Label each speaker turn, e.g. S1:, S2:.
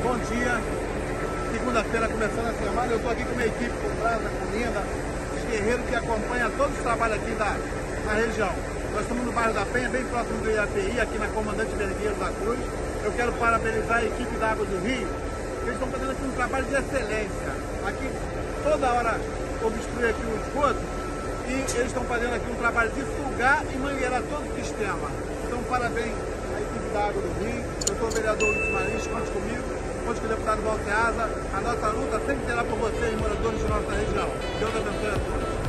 S1: Bom dia, segunda-feira começando a semana. Eu estou aqui com uma equipe com brasa, com linda, os guerreiros que acompanham todos os trabalhos aqui na região. Nós estamos no bairro da Penha, bem próximo do IAPI, aqui na Comandante Vergueiro da Cruz. Eu quero parabenizar a equipe da Água do Rio, eles estão fazendo aqui um trabalho de excelência. Aqui toda hora obstrui aqui o esgoto e eles estão fazendo aqui um trabalho de sugar e mangueirar todo o sistema. Então parabéns à equipe da Água do Rio. Eu sou o vereador Luiz Marins, conte comigo, conte com o deputado Walter Asa. A nossa luta sempre terá por vocês, moradores de nossa região. Deus abençoe a todos.